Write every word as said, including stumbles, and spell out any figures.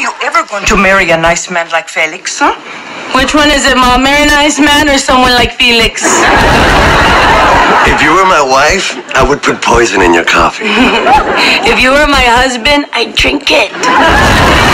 you ever going to marry a nice man like Felix, huh? Which one is it, Mom? Marry a nice man or someone like Felix? If you were my wife, I would put poison in your coffee. If you were my husband, I'd drink it.